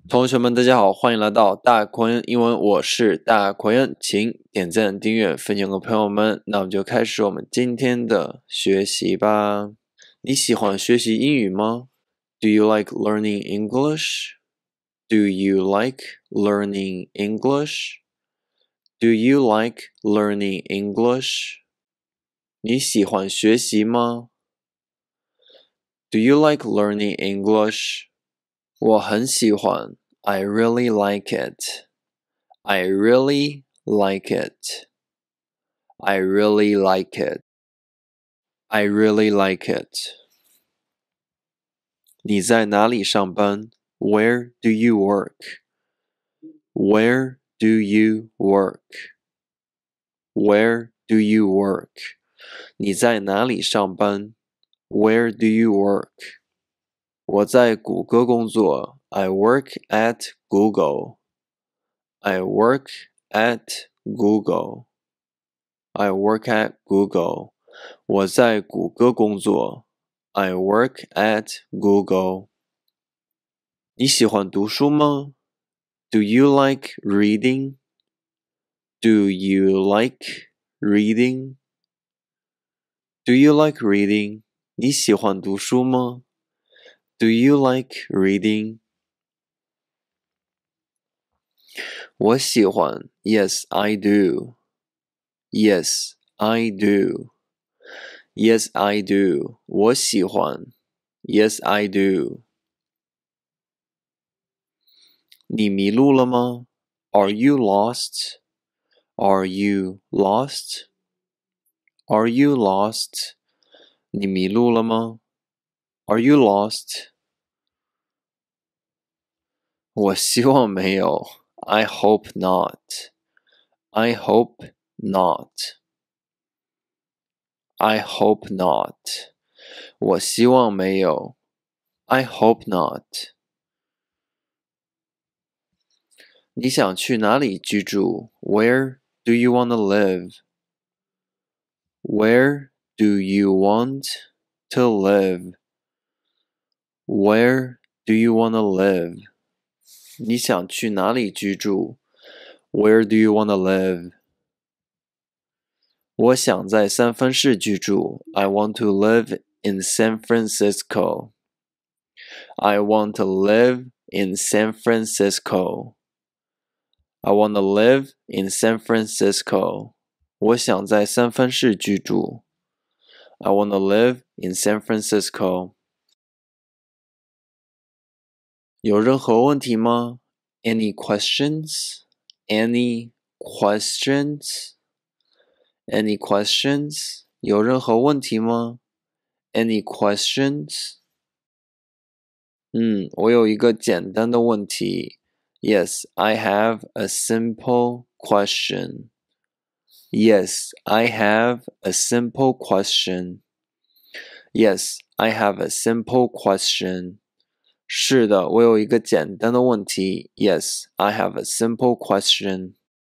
同学们，大家好，欢迎来到大国恩英文，我是大国恩，请点赞、订阅、分享给朋友们。那我们就开始我们今天的学习吧。你喜欢学习英语吗？ Do you like learning English? Do you like learning English? Do you like learning English? 你喜欢学习吗？ Do you like learning English? 我很喜欢。I really like it. I really like it. I really like it. I really like it. 你在哪里上班？ Where do you work? Where do you work? Where do you work? 你在哪里上班？ Where do you work? 我在谷歌工作。I work at Google. I work at Google. I work at Google. 我在谷歌工作。I work at Google. 你喜欢读书吗？ Do you like reading? Do you like reading? Do you like reading? 你喜欢读书吗？ Do you like reading? 我喜欢。Yes, I do. Yes, I do. Yes, I do. 我喜欢。Yes, I do. 你迷路了吗？ Are you lost? Are you lost? Are you lost? 你迷路了吗？ Are you lost? 我希望没有。I hope not. I hope not. I hope not. 我希望没有。I hope not. 你想去哪里居住？ Where do you want to live? Where do you want to live? Where do you want to live? 你想去哪里居住？ Where do you want to live? 我想在三藩市居住。I want to live in San Francisco. I want to live in San Francisco. I want to live in San Francisco. 我想在三藩市居住。I want to live in San Francisco. 有任何问题吗？ Any questions? Any questions? Any questions? 有任何问题吗？ Any questions? 我有一个简单的问题。Yes, I have a simple question. Yes, I have a simple question. Yes, I have a simple question. 是的，我有一个简单的问题。Yes, I have a simple question.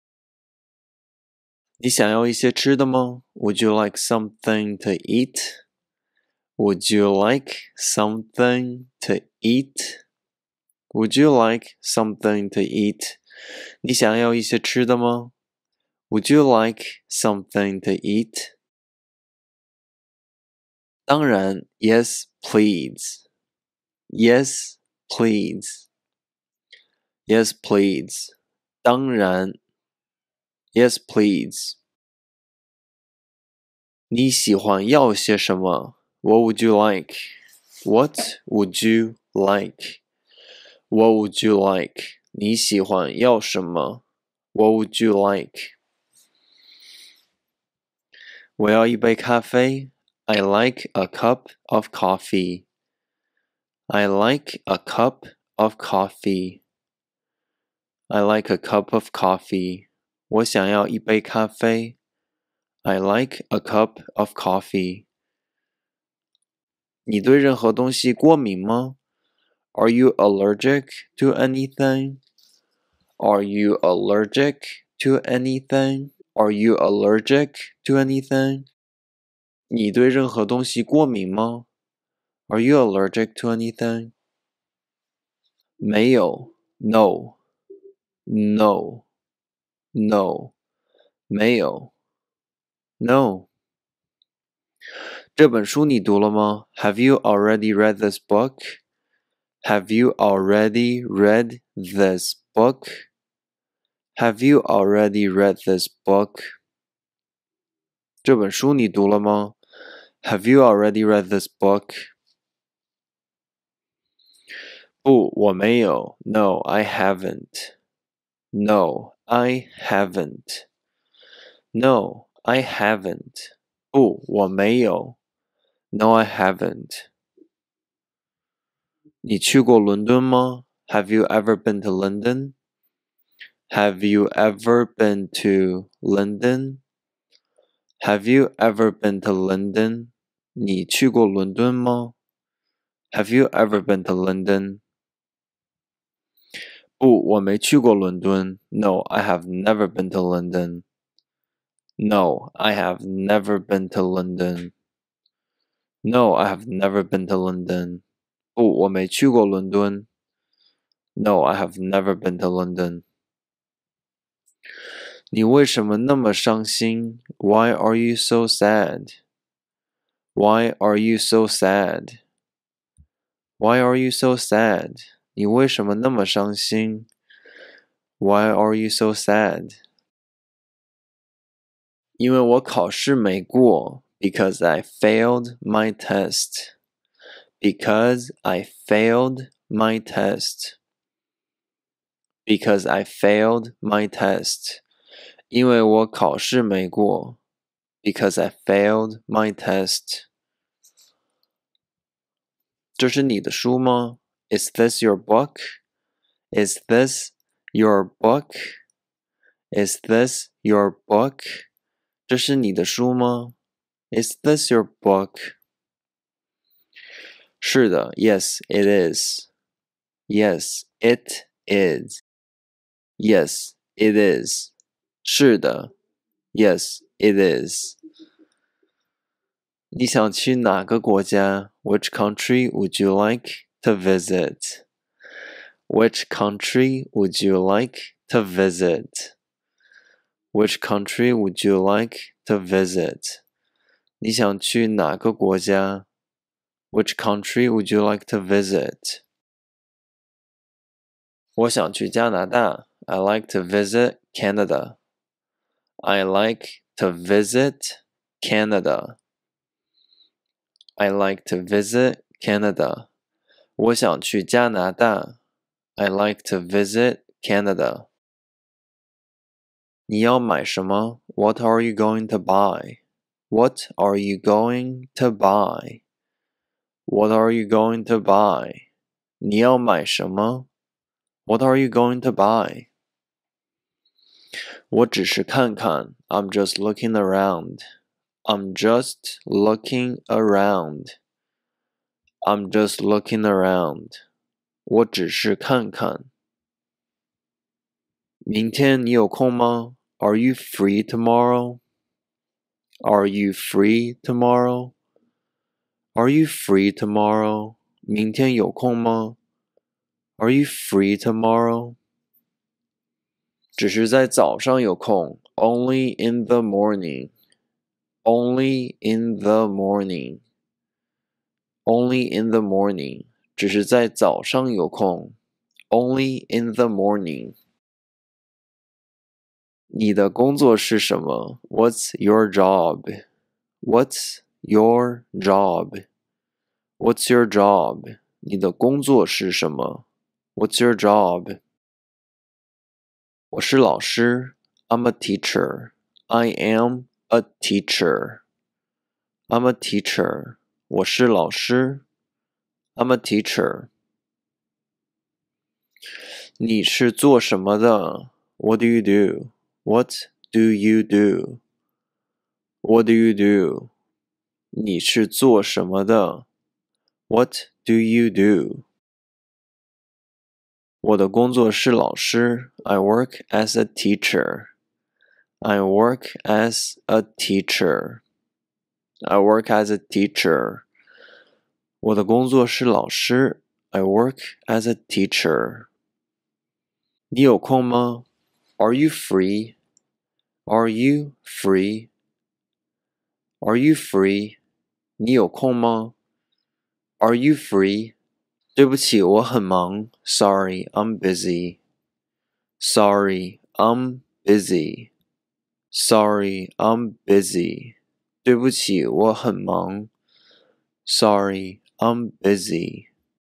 你想要一些吃的吗？ Would you like something to eat? Would you like something to eat? Would you like something to eat? 你想要一些吃的吗？ Would you like something to eat? 当然 Yes, please. Yes, please. Yes, please. 当然 Yes, please. 你喜欢要些什么？ What would you like? What would you like? What would you like? 你喜欢要什么？ What would you like? 我要一杯咖啡。I like a cup of coffee. I like a cup of coffee. I like a cup of coffee. 我想要一杯咖啡。I like a cup of coffee. 你对任何东西过敏吗？ Are you allergic to anything? Are you allergic to anything? Are you allergic to anything? 你对任何东西过敏吗？ Are you allergic to anything? 没有 No, no, no, 没有 No. 这本书你读了吗？ Have you already read this book? Have you already read this book? Have you already read this book? 这本书你读了吗？ Have you already read this book? 不，我没有。No, I haven't. No, I haven't. No, I haven't. 不，我没有。No, I haven't. 你去过伦敦吗？ Have you ever been to London? Have you ever been to London? Have you ever been to London? 你去过伦敦吗？ Have you ever been to London? 不，我没去过伦敦。No, I have never been to London. No, I have never been to London. No, I have never been to London. 不，我没去过伦敦。No, I have never been to London. 你为什么那么伤心？ Why are you so sad? Why are you so sad? Why are you so sad? 你为什么那么伤心？ Why are you so sad? 因为我考试没过 because I failed my test. Because I failed my test. Because I failed my test. 因为我考试没过 because I failed my test. 这是你的书吗？ Is this your book? Is this your book? Is this your book? 这是你的书吗？ Is this your book? 是的 Yes, it is. Yes, it is. Yes, it is. 是的 Yes, it is. 你想去哪个国家？ Which country would you like to visit? Which country would you like to visit? Which country would you like to visit? 你想去哪个国家？ Which country would you like to visit? 我想去加拿大。I like to visit Canada. I like to visit Canada. I like to visit Canada. 我想去加拿大。I like to visit Canada. 你要买什么？ What are you going to buy? What are you going to buy? What are you going to buy? 你要买什么？ What are you going to buy? 我只是看看。I'm just looking around. I'm just looking around. I'm just looking around. 我只是看看。明天你有空吗？ Are you free tomorrow? Are you free tomorrow? Are you free tomorrow? 明天有空吗？ Are you free tomorrow? 只是在早上有空。Only in the morning. Only in the morning. Only in the morning. 只是在早上有空。Only in the morning. 你的工作是什么？ What's your job? What's your job? What's your job? 你的工作是什么？ What's your job? 我是老师。I'm a teacher. I am a teacher. I'm a teacher. 我是老师。I'm a teacher. 你是做什么的？ What do you do? What do you do? What do you do? 你是做什么的？ What do you do? 我的工作是老师。I work as a teacher. I work as a teacher. I work as a teacher. 我的工作是老师。I work as a teacher. 你有空吗？ Are you free? Are you free? Are you free? 你有空吗？ Are you free? 对不起，我很忙。Sorry, I'm busy. Sorry, I'm busy. Sorry, I'm busy. 对不起，我很忙。Sorry, I'm busy.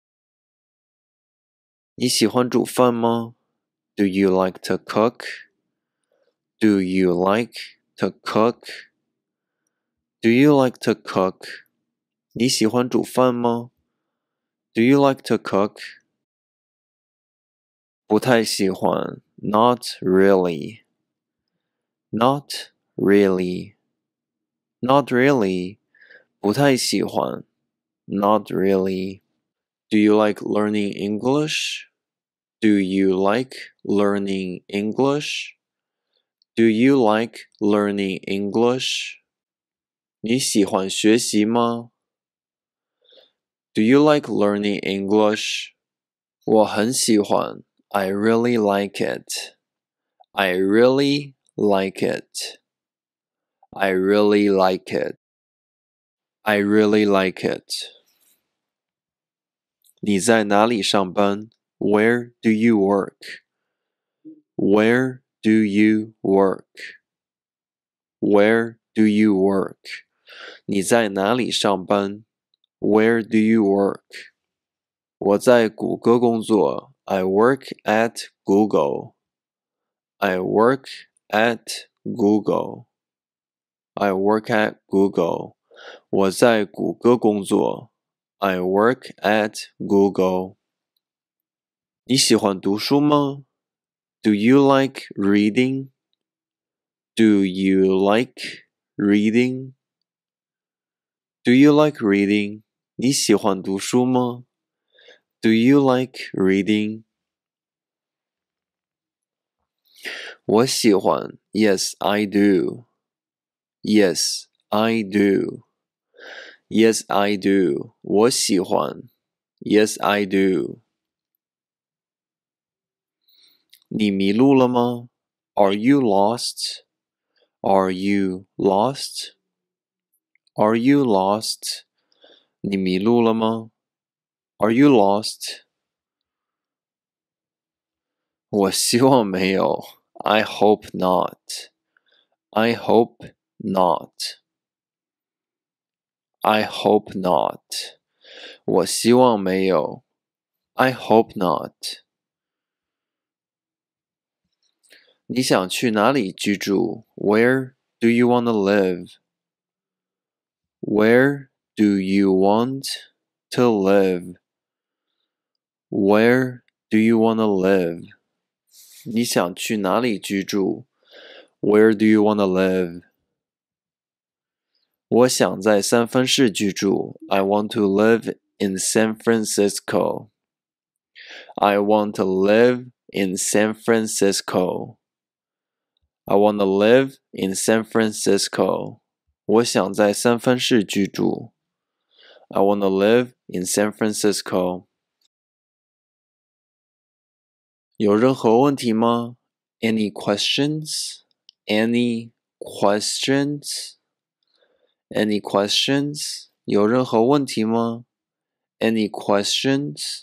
你喜欢煮饭吗？ Do you like to cook? Do you like to cook? Do you like to cook? 你喜欢煮饭吗？ Do you like to cook? 不太喜欢 Not really. Not really. Not really. 不太喜欢 Not really. Do you like learning English? Do you like learning English? Do you like learning English? 你喜欢学习吗？ Do you like learning English? 我很喜欢 I really like it. I really like it. I really like it. I really like it. 你在哪里上班？ Where do you work? Where do you work? Where do you work? 你在哪里上班？ Where do you work? 我在谷歌工作。I work at Google. I work at Google. I work at Google. 我在谷歌工作。I work at Google. 你喜欢读书吗？ Do you like reading? Do you like reading? Do you like reading? 你喜欢读书吗？ Do you like reading? 我喜欢 Yes, I do. Yes, I do. Yes, I do. 我喜欢 Yes, I do. 你迷路了吗？ Are you lost? Are you lost? Are you lost? 你迷路了吗？ Are you lost? 我希望没有。I hope not. I hope not. I hope not. 我希望没有。I hope not. 你想去哪里居住？ Where do you want to live? Where do you want to live? Where do you want to live? 你想去哪里居住？ Where do you want to live? 我想在三藩市居住。I want to live in San Francisco. I want to live in San Francisco. I want to live in San Francisco. 我想在三藩市居住。I want to live in San Francisco. 有任何问题吗？ Any questions? Any questions? Any questions? 有任何问题吗？ Any questions?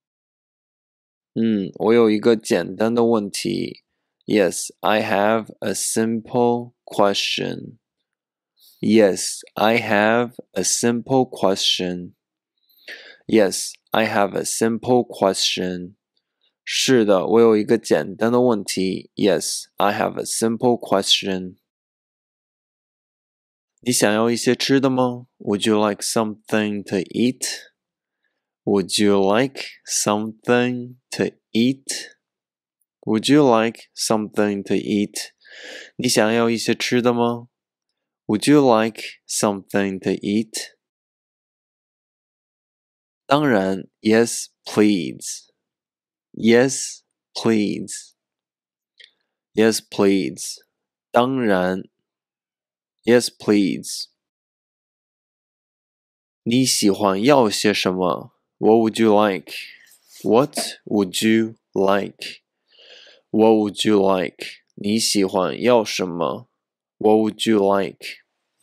我有一个简单的问题。Yes, I have a simple question. Yes, I have a simple question. Yes, I have a simple question. 是的，我有一个简单的问题。Yes, I have a simple question. 你想要一些吃的吗？ Would you like something to eat? Would you like something to eat? Would you like something to eat? 你想要一些吃的吗？ Would you like something to eat? 当然 Yes, please. Yes, please. Yes, please. 当然 Yes, please. 你喜欢要些什么？ What would you like? What would you like? What would you like? 你喜欢要什么？ What would you like?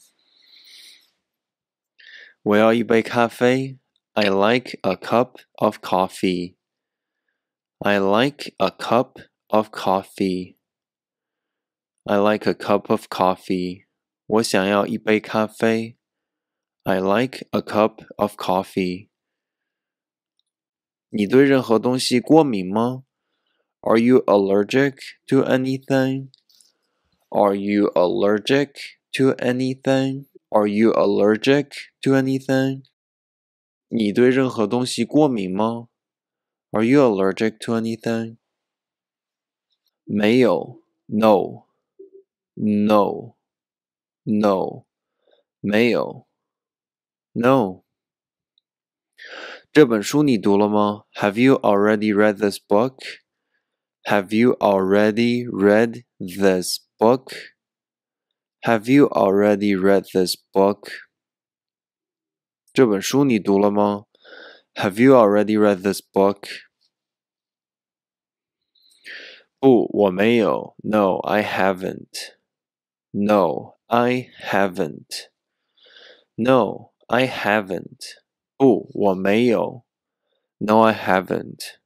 我要一杯咖啡。I like a cup of coffee. I like a cup of coffee. I like a cup of coffee. 我想要一杯咖啡。I like a cup of coffee. 你对任何东西过敏吗？ Are you allergic to anything? Are you allergic to anything? Are you allergic to anything? 你对任何东西过敏吗？ Are you allergic to anything? 没有 No. No. No. 没有 No. 这本书你读了吗？ Have you already read this book? Have you already read this book? Have you already read this book? 这本书你读了吗？ Have you already read this book? 不，我没有。No, I haven't. No, I haven't. No, I haven't. 不，我没有。No, I haven't.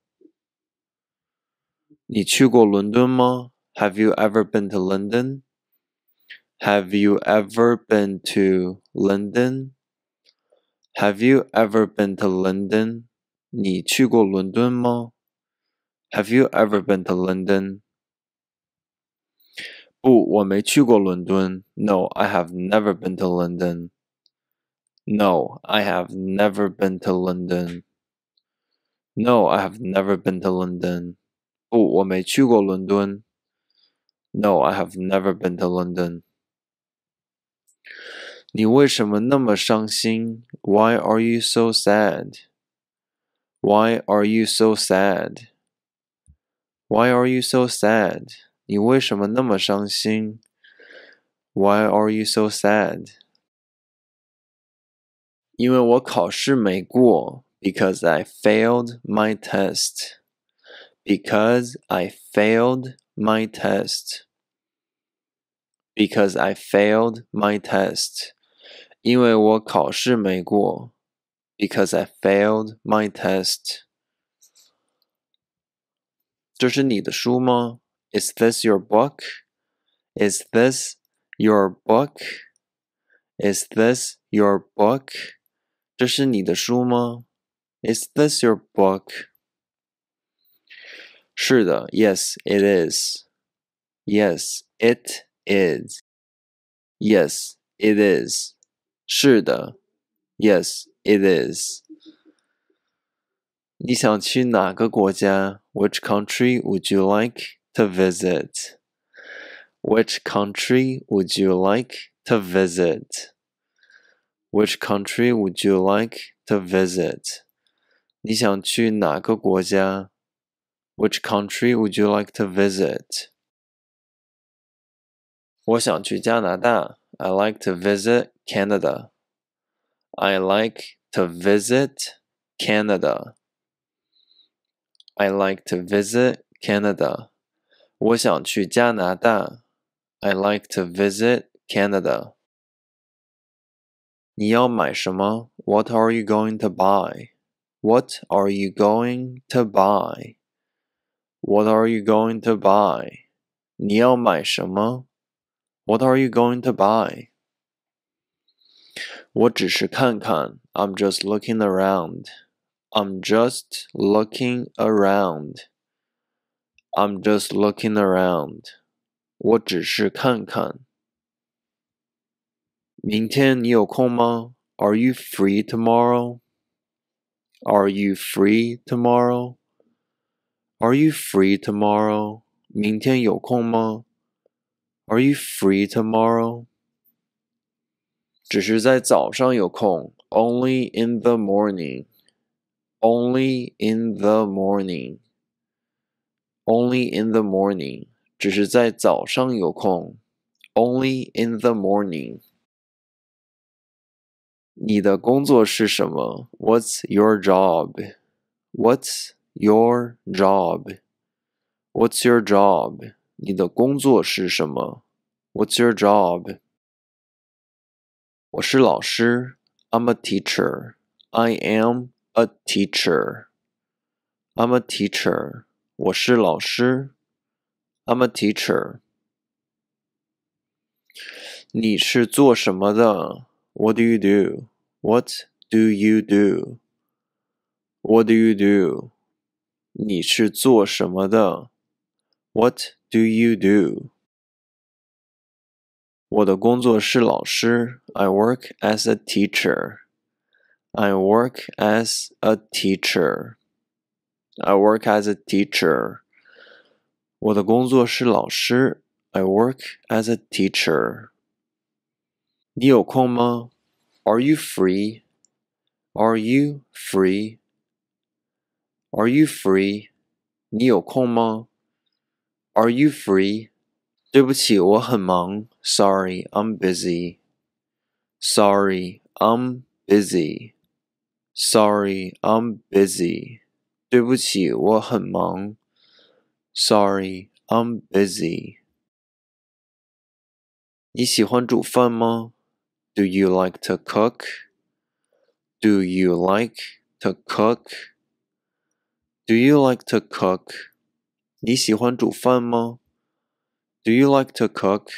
你去过伦敦吗？ Have you ever been to London? Have you ever been to London? Have you ever been to London? 你去过伦敦吗？ Have you ever been to London? 不，我没去过伦敦。No, I have never been to London. No, I have never been to London. No, I have never been to London. 不，我没去过伦敦。No, I have never been to London. 你为什么那么伤心？ Why are you so sad? Why are you so sad? Why are you so sad? 你为什么那么伤心？ Why are you so sad? 因为我考试没过。Because I failed my test. Because I failed my test. Because I failed my test. 因为我考试没过。Because I failed my test. 这是你的书吗？ Is this your book? Is this your book? Is this your book? 这是你的书吗？ Is this your book? 是的 Yes, it is. Yes, it is. Yes, it is. 是的 Yes, it is. 你想去哪个国家？ Which country would you like to visit? Which country would you like to visit? Which country would you like to visit? 你想去哪个国家？ Which country would you like to visit? 我想去加拿大。I like to visit Canada. I like to visit Canada. I like to visit Canada. 我想去加拿大。I like to visit Canada. 你要买什么？ What are you going to buy? What are you going to buy? What are you going to buy? 你要买什么？ What are you going to buy? 我只是看看。I'm just looking around. I'm just looking around. I'm just looking around. 我只是看看。明天你有空吗？ Are you free tomorrow? Are you free tomorrow? Are you free tomorrow? 明天有空吗？ Are you free tomorrow? 只是在早上有空。Only in the morning. Only in the morning. Only in the morning. 只是在早上有空。Only in the morning. 你的工作是什么？ What's your job? What's your job? What's your job? 你的工作是什么？ What's your job? 我是老师。I'm a teacher. I am a teacher. I'm a teacher. 我是老师。I'm a teacher. 你是做什么的？ What do you do? What do you do? What do you do? 你是做什么的？ What do you do? 我的工作是老师。I work as a teacher. I work as a teacher. I work as a teacher. 我的工作是老师。I work as a teacher. 你有空吗？ Are you free? Are you free? Are you free? 你有空吗？ Are you free? 对不起，我很忙。Sorry, I'm busy. Sorry, I'm busy. Sorry, I'm busy. 对不起，我很忙。Sorry, I'm busy. 你喜欢煮饭吗？ Do you like to cook? Do you like to cook? Do you like to cook? 你喜欢煮饭吗？ Do you like to cook?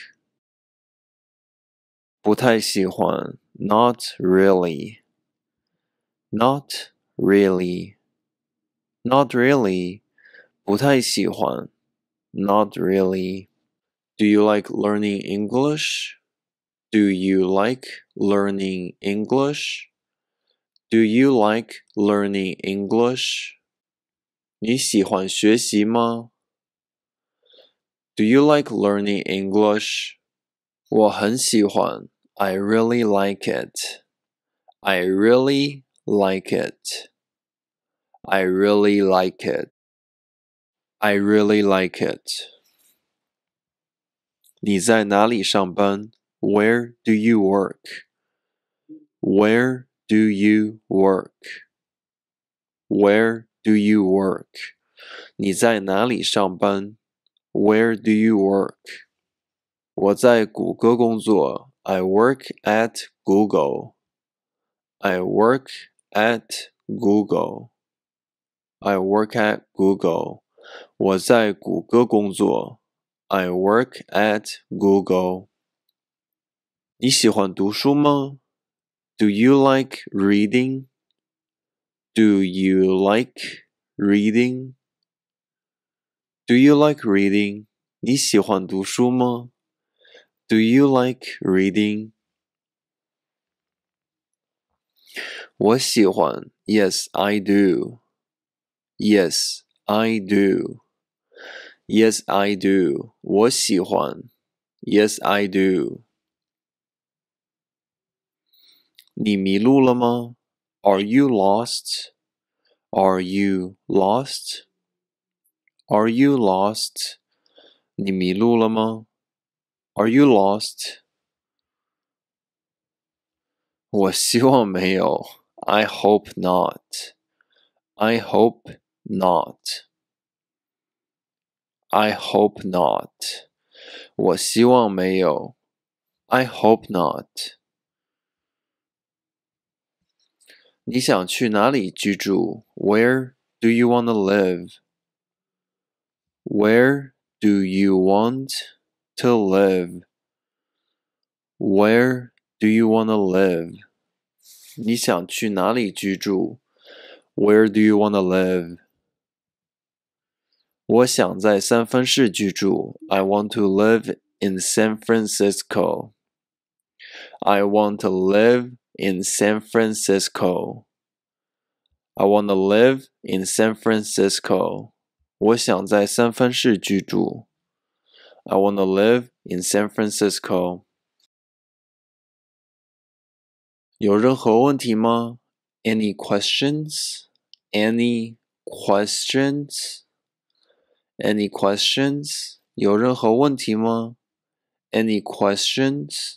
不太喜欢。Not really. Not really. Not really. 不太喜欢。Not really. Do you like learning English? Do you like learning English? Do you like learning English? 你喜欢学习吗？ Do you like learning English? 我很喜欢。I really like it. I really like it. I really like it. I really like it. 你在哪里上班？ Where do you work? Where do you work? Where do you work? 你在哪里上班？ Where do you work? 我在谷歌工作。I work at Google. I work at Google. I work at Google. 我在谷歌工作。I work at Google. 你喜欢读书吗？ Do you like reading? Do you like reading? Do you like reading? 你喜欢读书吗？ Do you like reading? 我喜欢。Yes, I do. Yes, I do. Yes, I do. 我喜欢。Yes, I do. 你迷路了吗？ Are you lost? Are you lost? Are you lost? 你迷路了吗？ Are you lost? 我希望没有。I hope not. I hope not. I hope not. 我希望没有。I hope not. 你想去哪里居住？ Where do you want to live? Where do you want to live? Where do you want to live? 你想去哪里居住？ Where do you want to live? 我想在三藩市居住。I want to live in San Francisco. I want to live in San Francisco. I want to live in San Francisco. 我想在三藩市居住。I want to live in San Francisco. 有任何问题吗？ Any questions? Any questions? Any questions? 有任何问题吗？ Any questions?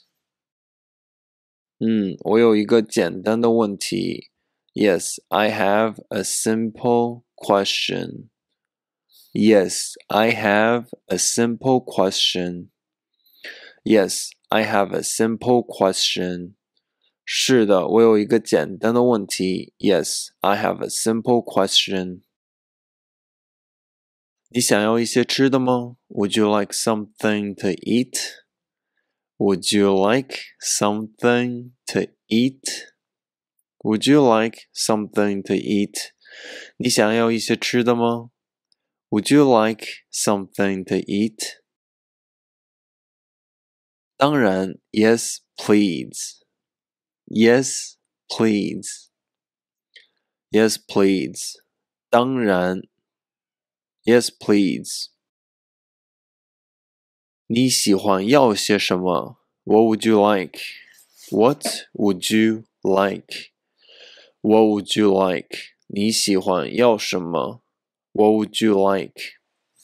我有一个简单的问题。Yes, I have a simple question. Yes, I have a simple question. Yes, I have a simple question. 是的，我有一个简单的问题。Yes, I have a simple question. 你想要一些吃的吗？ Would you like something to eat? Would you like something to eat? Would you like something to eat? 你想要一些吃的吗？ Would you like something to eat? 当然 Yes, please. Yes, please. Yes, please. 当然 Yes, please. 你喜欢要些什么？ What would you like? What would you like? What would you like? 你喜欢要什么？ What would you like?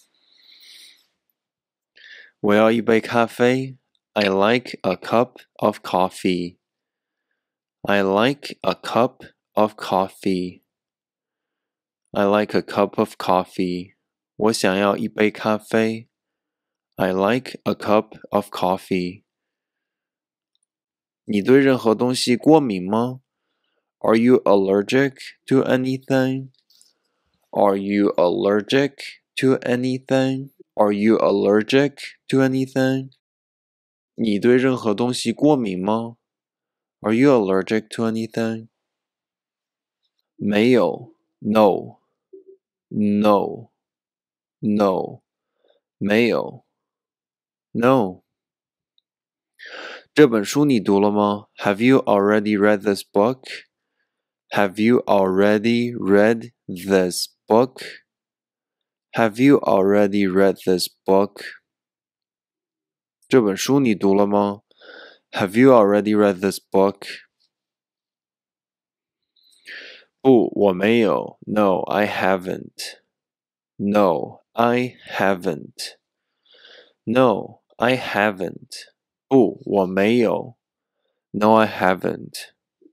我要一杯咖啡。I like a cup of coffee. I like a cup of coffee. I like a cup of coffee. 我想要一杯咖啡。I like a cup of coffee. 你对任何东西过敏吗？ Are you allergic to anything? Are you allergic to anything? Are you allergic to anything? 你对任何东西过敏吗？ Are you allergic to anything? 没有 No. No. No. 没有 No. 这本书你读了吗？ Have you already read this book? Have you already read this book? Have you already read this book? 这本书你读了吗？ Have you already read this book? 不，我没有。No, I haven't. No, I haven't. No, I haven't. 不，我没有。No, I haven't.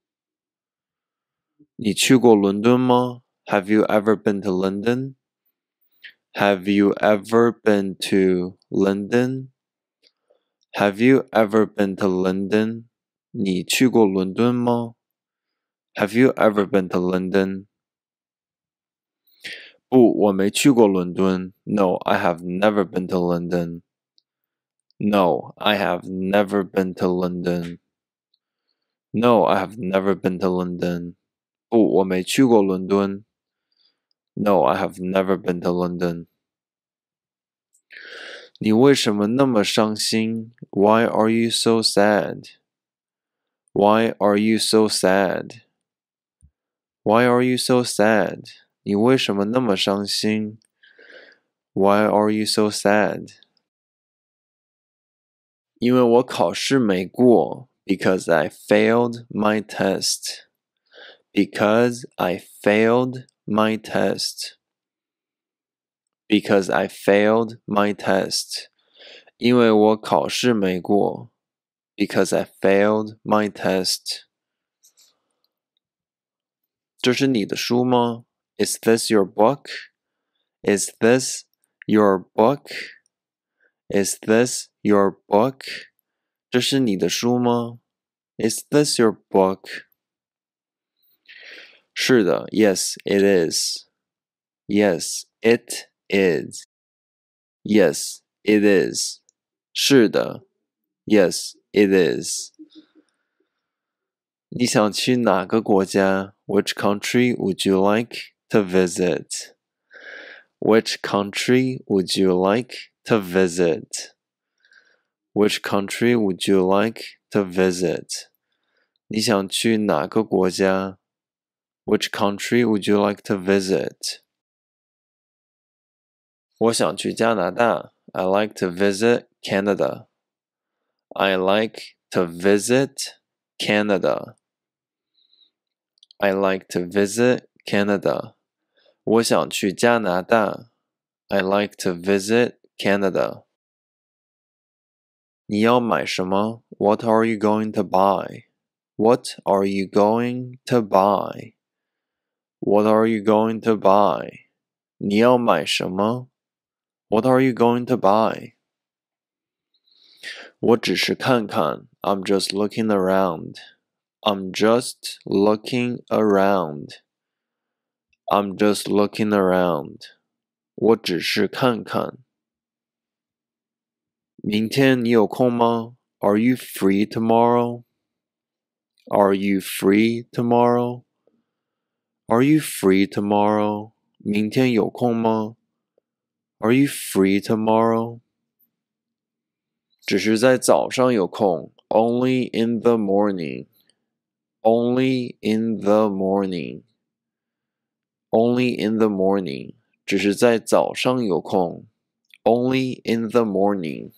你去过伦敦吗？ Have you ever been to London? Have you ever been to London? Have you ever been to London? 你去过伦敦吗？ Have you ever been to London? 不，我没去过伦敦。No, I have never been to London. No, I have never been to London. No, I have never been to London. 不，我没去过伦敦。No, I have never been to London. 你为什么那么伤心？ Why are you so sad? Why are you so sad? Why are you so sad? 你为什么那么伤心？ Why are you so sad? 因为我考试没过 because I failed my test. Because I failed my test. Because I failed my test. 因为我考试没过 because I failed my test. 这是你的书吗？ Is this your book? Is this your book? Is this your book? 这是你的书吗？ Is this your book? 是的 Yes, it is. Yes, it is. Yes, it is. 是的 Yes, it is. 你想去哪个国家？ Which country would you like to visit? Which country would you like to visit? Which country would you like to visit? 你想去哪个国家？ Which country would you like to visit? 我想去加拿大。I like to visit Canada. I like to visit Canada. I like to visit Canada. 我想去加拿大。I like to visit Canada. 你要买什么？ What are you going to buy? What are you going to buy? What are you going to buy? 你要买什么 What are you going to buy? 我只是看看 I'm just looking around. I'm just looking around. I'm just looking around. 我只是看看。明天你有空吗？ Are you free tomorrow? Are you free tomorrow? Are you free tomorrow? 明天有空吗？ Are you free tomorrow? 只是在早上有空 Only in the morning. Only in the morning. Only in the morning. 只是在早上有空 Only in the morning.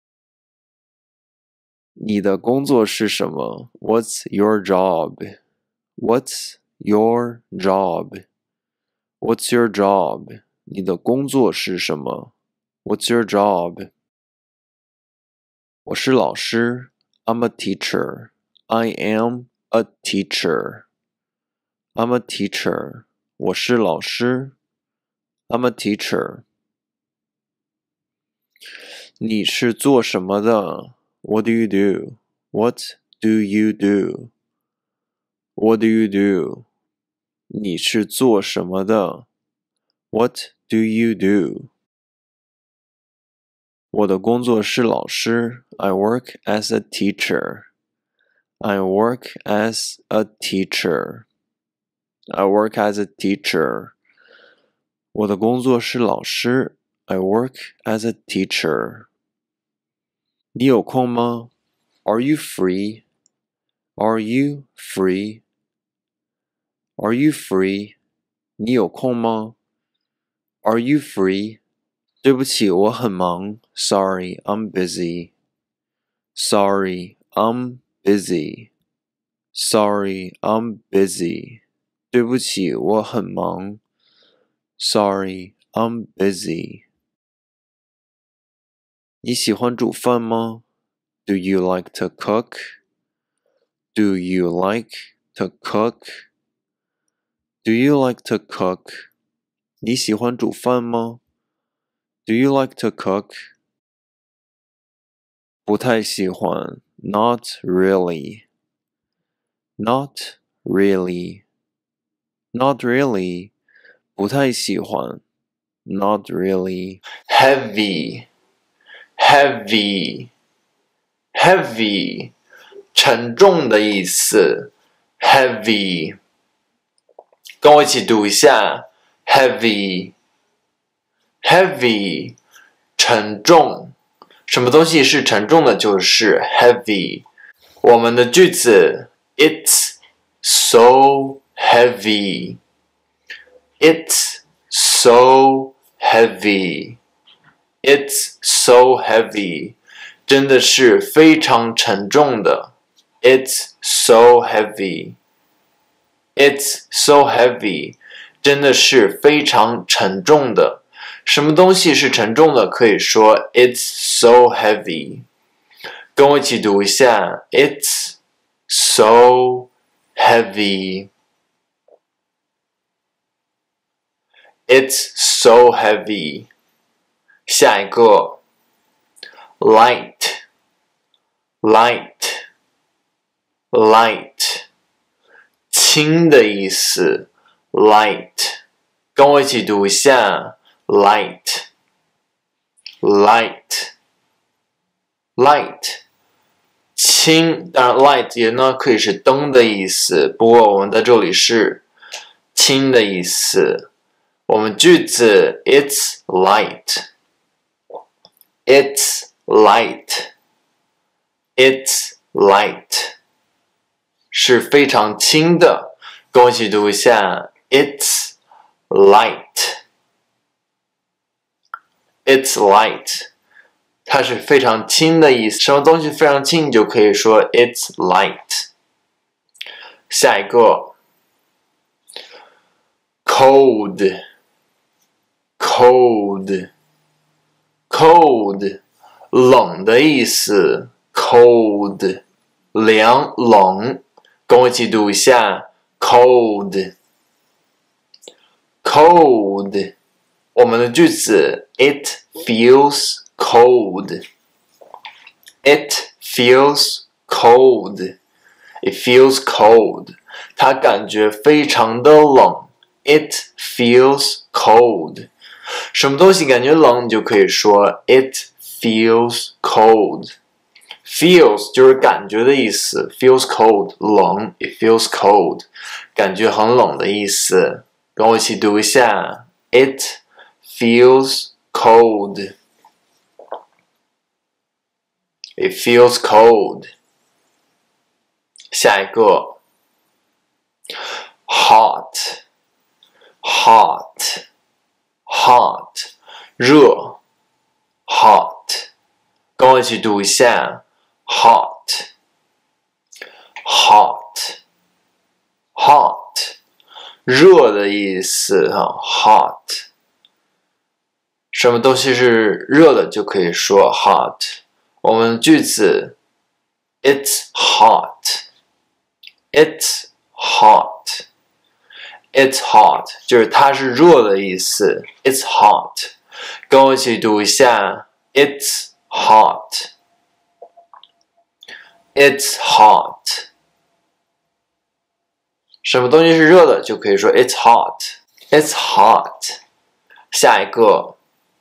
你的工作是什么 What's your job? What's your job? What's your job? 你的工作是什么 What's your job? 我是老师 I'm a teacher. I am a teacher. I'm a teacher. 我是老师 I'm a teacher. 你是做什么的 What do you do? What do you do? What do you do? 你是做什么的 What do you do? 我的工作是老师 I work as a teacher. I work as a teacher. I work as a teacher. 我的工作是老师 I work as a teacher. 你有空吗 Are you free? Are you free? Are you free? 你有空吗 Are you free? 对不起，我很忙 Sorry, I'm busy. Sorry, I'm busy. Sorry, I'm busy. 对不起，我很忙 Sorry, I'm busy. 你喜欢煮饭吗 Do you like to cook? Do you like to cook? Do you like to cook? 你喜欢煮饭吗 Do you like to cook? 不太喜欢 Not really. Not really. Not really. 不太喜欢 Not really. Heavy. Heavy. Heavy. 沉重的意思 Heavy. 跟我一起读一下 Heavy. Heavy. 沉重。什么东西是沉重的就是 heavy. 我们的句子 It's so heavy. It's so heavy. It's so heavy. 真的是非常沉重的 It's so heavy. It's so heavy. 真的是非常沉重的什么东西是沉重的可以说 It's so heavy. 跟我一起读一下 It's so heavy. It's so heavy. 下一个 Light. Light. Light. 轻的意思 Light. 跟我一起读一下 Light. Light. Light. 轻，当然 light 也呢可以是灯的意思，不过我们在这里是轻的意思。我们句子 It's light. It's light. It's light. 是非常轻的，跟我一起读一下 It's light. It's light. 它是非常轻的意思，什么东西非常轻，你就可以说 It's light. 下一个 Cold. Cold. Cold. 冷的意思 Cold. 凉冷，跟我一起读一下 Cold. Cold. 我们的句子 It feels cold. It feels cold. It feels cold. 它感觉非常的冷。It feels cold. 什么东西感觉冷，你就可以说 It feels cold. Feels 就是感觉的意思 ，feels cold 冷 ，it feels cold 感觉很冷的意思。跟我一起读一下 ，It feels cold. It feels cold. 下一个 hot, hot, hot 热 hot 跟我一起读一下 hot, hot, hot 热的意思hot 什么东西是热的就可以说 hot 我们句子 It's hot. It's hot. It's hot 就是它是热的意思 It's hot 跟我一起读一下 It's hot. It's hot 什么东西是热的就可以说 It's hot. It's hot 下一个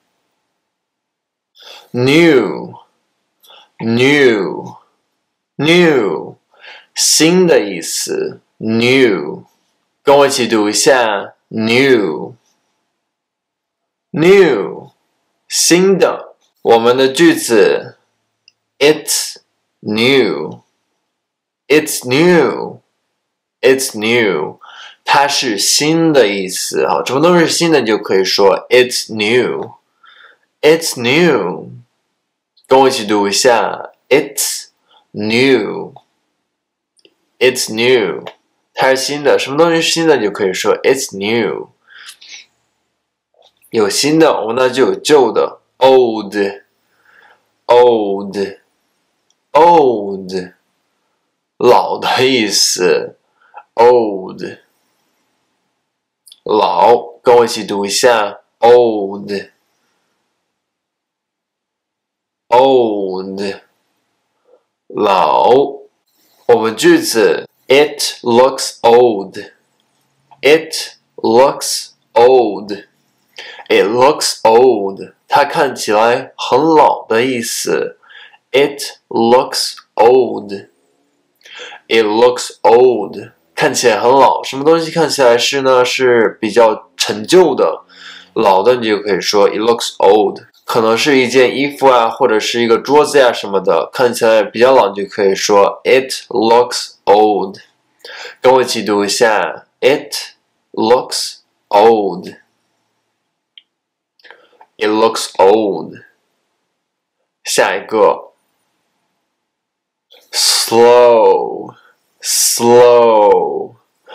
New New New 新的意思 New 跟我一起读一下 New New 新的我们的句子 It's new It's new It's new 它是新的意思什么东西是新的你就可以说 It's new It's new 跟我一起读一下 It's new It's new 它是新的什么东西是新的你就可以说 It's new 有新的我们那就有旧的 Old Old Old 老的意思 Old 老跟我一起读一下 Old Old 老我们句子 It looks old It looks old It looks old 它看起来很老的意思 It looks old It looks old 看起来很老什么东西看起来是呢是比较陈旧的老的你就可以说 It looks old 可能是一件衣服或者是一个桌子什么的看起来比较老你就可以说 It looks old 跟我一起读一下 It looks old It looks old 下一个 Slow Slow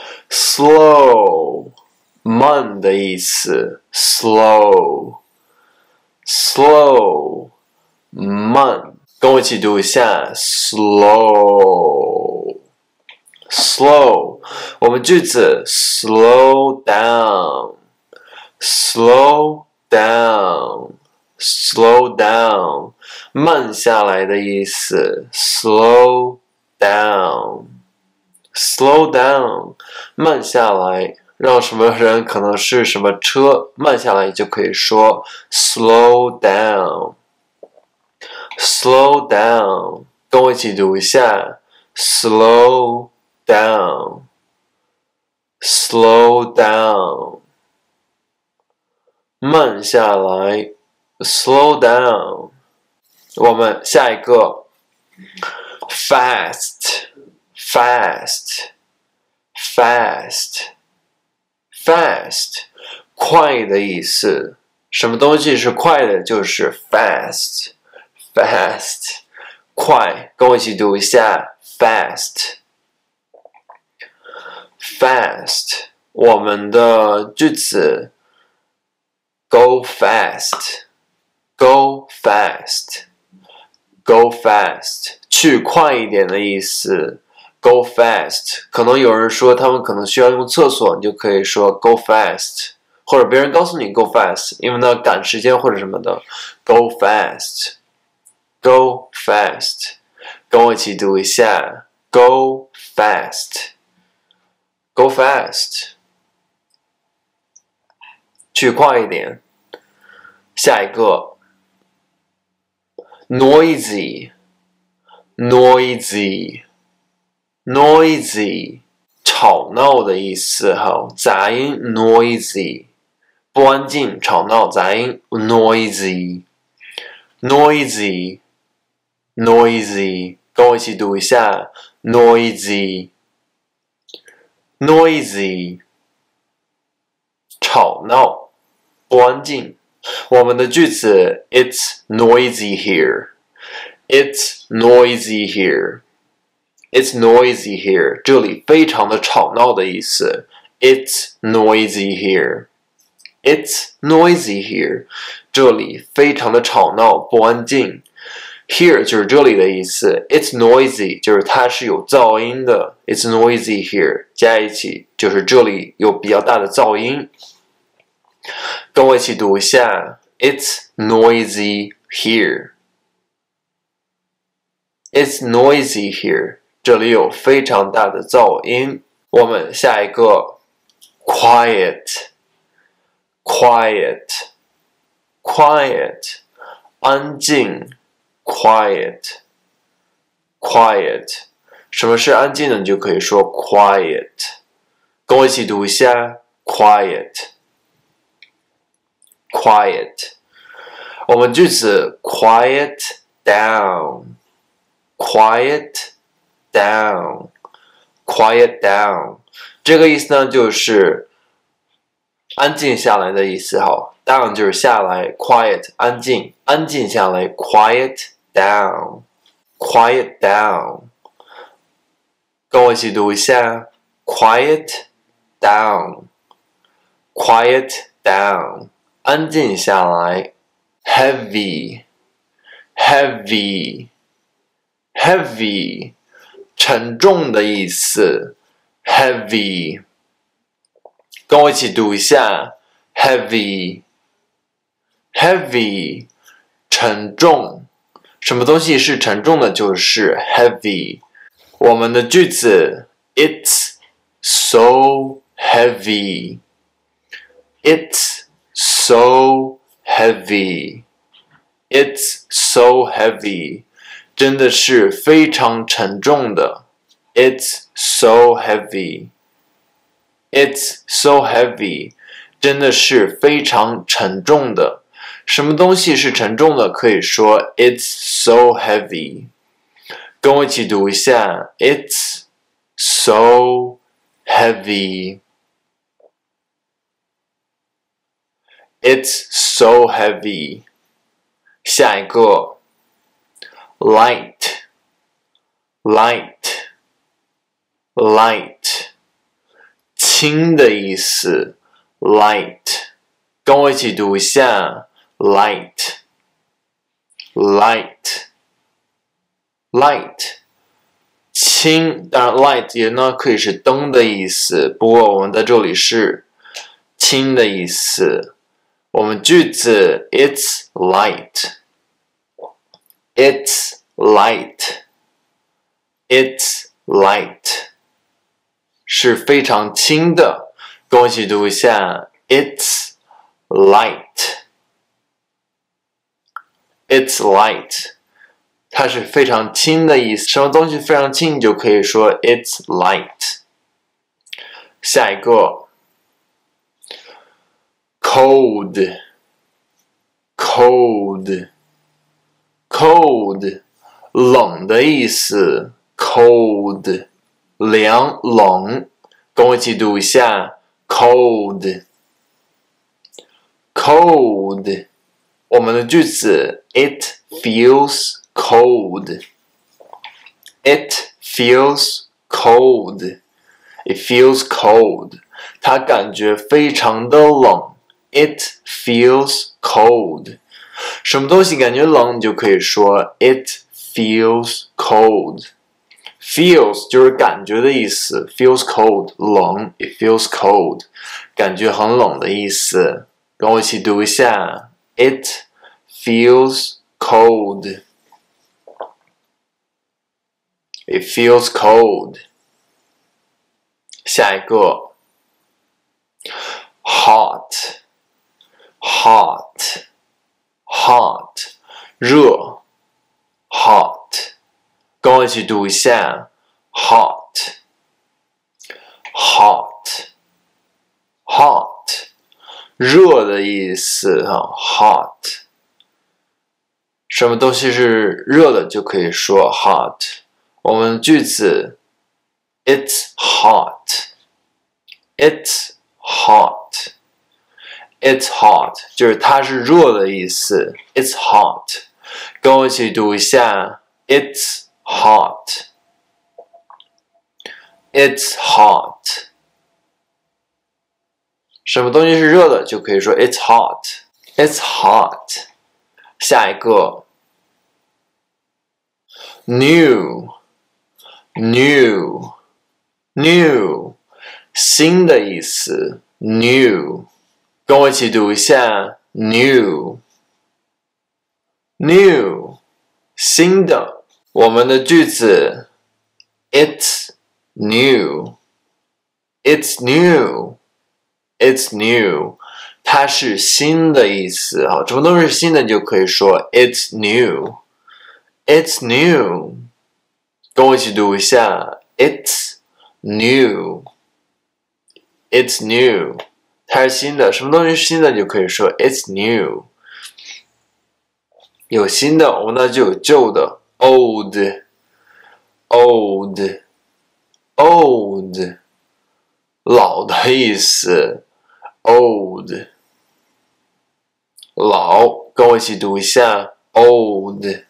Slow 慢的意思 Slow Slow 慢跟我一起读一下 Slow Slow 我们句子 Slow down Slow down Slow down 慢下来的意思 Slow down Slow down 慢下来让什么人可能是什么车慢下来就可以说 Slow down Slow down 跟我一起读一下 Slow down Slow down 慢下来 Slow down 我们下一个 Fast Fast Fast Fast 快的意思什么东西是快的就是 fast Fast 快跟我一起读一下 Fast Fast 我们的句子 Go fast Go fast Go fast 去快一点的意思 Go fast 可能有人说他们可能需要用厕所你就可以说 Go fast 或者别人告诉你 go fast， 因为呢赶时间或者什么的 ，go fast，go fast， 跟我一起读一下 ，go fast，go fast， 去快一点。下一个 noisy，noisy，noisy， 吵闹的意思哈，杂音 noisy。不安静、吵闹、杂音 noisy，noisy，noisy， 跟我一起读一下 noisy，noisy， 吵闹、不安静。我们的句子 It's noisy here，It's noisy here，It's noisy here， 这里非常的吵闹的意思 It's noisy here。It's noisy here， 这里非常的吵闹不安静。Here 就是这里的意思 ，It's noisy 就是它是有噪音的 ，It's noisy here 加一起就是这里有比较大的噪音。跟我一起读一下 ，It's noisy here。It's noisy here， 这里有非常大的噪音。我们下一个 ，quiet。Quiet， quiet， 安静 ，quiet， quiet， 什么是安静的？你就可以说 quiet， 跟我一起读一下 quiet， quiet。我们句子 quiet down， quiet down， quiet down， 这个意思呢就是安静下来的意思哈 ，down 就是下来 ，quiet 安静，安静下来 ，quiet down，quiet down， 跟我一起读一下 ，quiet down，quiet down， 安静下来 ，heavy，heavy，heavy， 沉重的意思 ，heavy。跟我一起读一下 heavy， heavy， 沉重。什么东西是沉重的？就是 heavy。我们的句子 It's so heavy， It's so heavy， It's so heavy， 真的是非常沉重的 It's so heavy。It's so heavy， 真的是非常沉重的。什么东西是沉重的？可以说 It's so heavy。跟我一起读一下 It's so heavy。It's so heavy。下一个 light，light，light。轻的意思 ，light， 跟我一起读一下 ，light，light，light， 轻。当然 ，light 也呢可以是灯的意思，不过我们在这里是轻的意思。我们句子 It's light，It's light，It's light。是非常轻的，跟我一起读一下 It's light，It's light， 它是非常轻的意思。什么东西非常轻，你就可以说 It's light。下一个 cold，cold，cold， 冷的意思 cold。凉冷，跟我一起读一下 cold，cold。我们的句子 It feels cold，It feels cold，It feels cold。它感觉非常的冷 ，It feels cold。什么东西感觉冷，你就可以说 It feels cold。 Feels 就是感觉的意思 ，feels cold 冷 ，it feels cold 感觉很冷的意思。跟我一起读一下 ，it feels cold。It feels cold。下一个 ，hot， 热 ，hot。跟我一起读一下 ，hot， 热的意思哈 ，hot。什么东西是热的就可以说 hot。我们句子 ，It's hot， It's hot， It's hot， 就是它是热的意思 ，It's hot。跟我一起读一下 ，It's hot， It's hot。什么东西是热的就可以说 It's hot， It's hot。下一个 ，new， 新的意思 ，new。跟我一起读一下 new， 新的。我们的句子 ，It's new， 它是新的意思啊，什么东西是新的，你就可以说 It's new。跟我一起读一下 It's new， 它是新的，什么东西是新的，你就可以说 It's new。有新的，我们那就有旧的 old， 老的意思 old， 老，跟我一起读一下 old，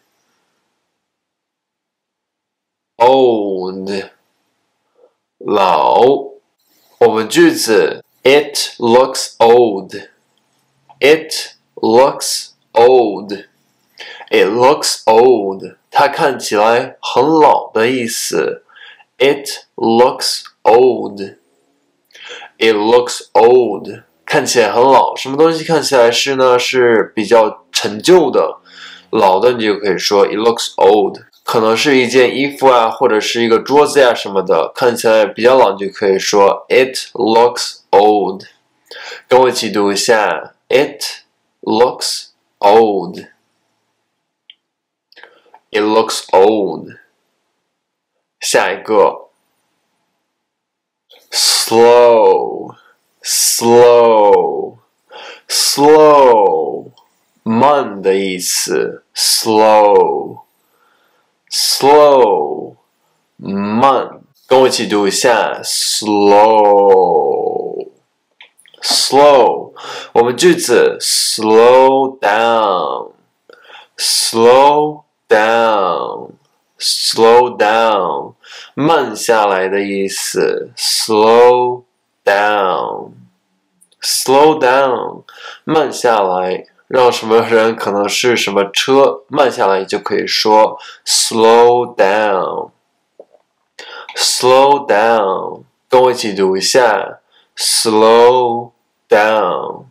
老。我们句子 It looks old， 它看起来很老的意思 It looks old， 看起来很老。什么东西看起来是呢？是比较陈旧的，老的你就可以说 It looks old。可能是一件衣服啊，或者是一个桌子呀什么的，看起来比较老，你就可以说 It looks old。跟我一起读一下 It looks old。It looks old。下一个 slow， 慢的意思 slow， 慢。跟我一起读一下 slow。我们句子 slow down， 慢下来的意思 slow down， 慢下来。让什么人可能是什么车慢下来，就可以说 slow down。跟我一起读一下 slow down，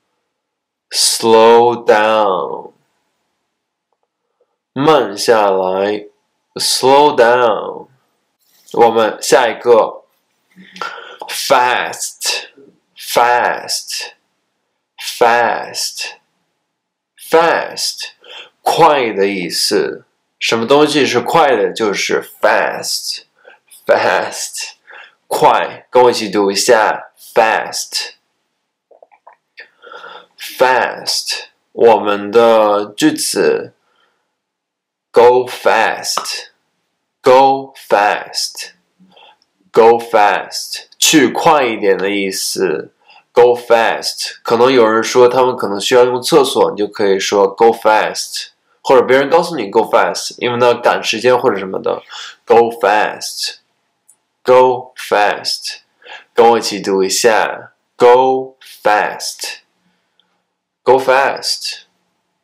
慢下来 slow down。我们下一个 fast， 快的意思。什么东西是快的，就是 fast， 快。跟我一起读一下 fast。我们的句子 go fast， 去快一点的意思 go fast。可能有人说他们可能需要用厕所，你就可以说 go fast， 或者别人告诉你 go fast， 因为呢赶时间或者什么的 go fast。跟我一起读一下 go fast，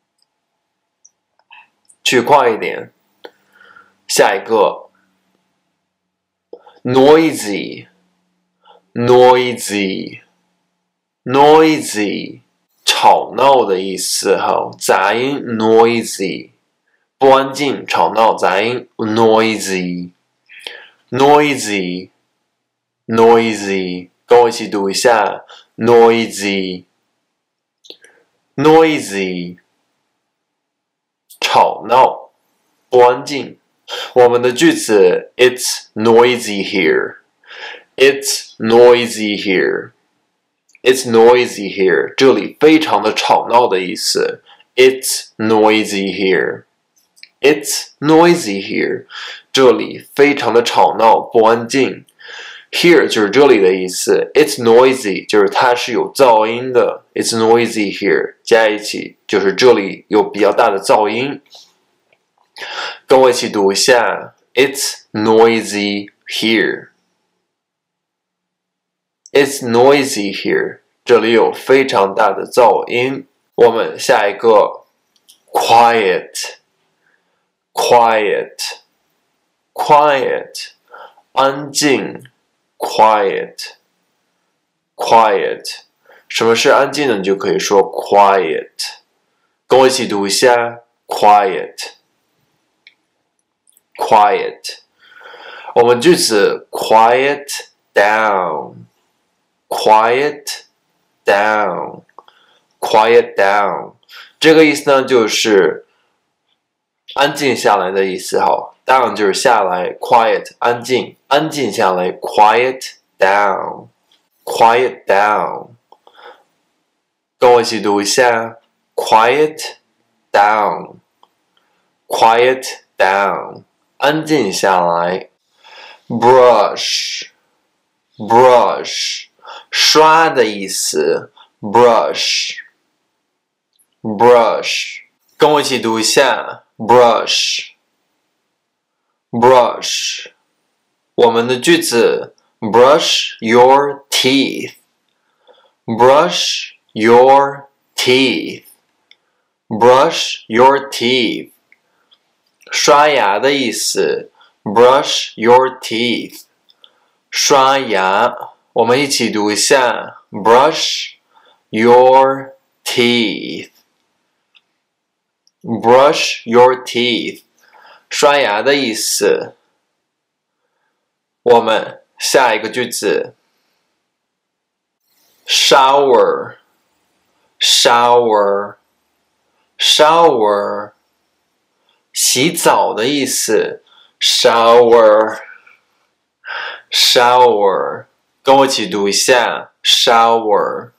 去快一点。下一个 noisy noisy noisy 吵闹的意思哈，杂音 noisy 不安静，吵闹，杂音 noisy noisy noisy 跟我一起读一下 noisy noisy 吵闹，不安静。我们的句子 It's noisy here. It's noisy here. It's noisy here. 这里非常的吵闹的意思。It's noisy here. It's noisy here. 这里非常的吵闹，不安静。Here 就是这里的意思。It's noisy 就是它是有噪音的。It's noisy here 加一起就是这里有比较大的噪音。跟我一起读一下 It's noisy here. It's noisy here. 这里有非常大的噪音。我们下一个 Quiet Quiet Quiet 安静 Quiet Quiet 什么是安静呢？你就可以说 Quiet 跟我一起读一下 Quiet Quiet 我们句子 Quiet down Quiet down Quiet down 这个意思呢就是安静下来的意思哈 down 就是下来 quiet 安静安静下来 quiet down Quiet down 跟我一起读一下 Quiet down Quiet down 安静下来 Brush Brush 刷的意思 Brush Brush 跟我一起读一下 Brush Brush 我们的句子 Brush your teeth Brush your teeth Brush your teeth 刷牙的意思 Brush your teeth 刷牙我们一起读一下 Brush your teeth Brush your teeth 刷牙的意思我们下一个句子 Shower Shower Shower 洗澡的意思 Shower Shower 跟我一起读一下 Shower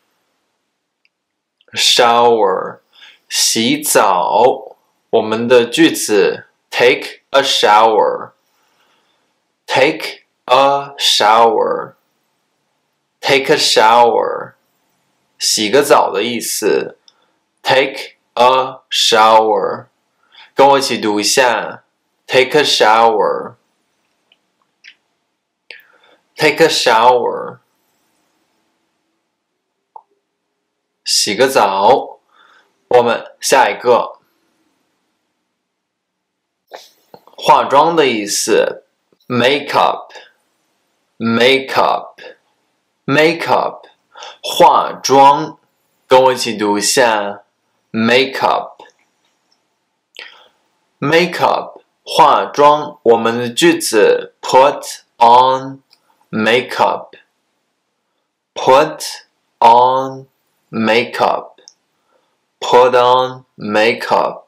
Shower 洗澡我们的句子 Take a shower Take a shower Take a shower 洗个澡的意思 Take a shower 跟我一起读一下 Take a shower Take a shower 洗个澡我们下一个化妆的意思 Makeup Makeup Makeup 化妆跟我一起读一下 Makeup Makeup 化妆我们的句子 Put on Makeup Put on Makeup Put on Makeup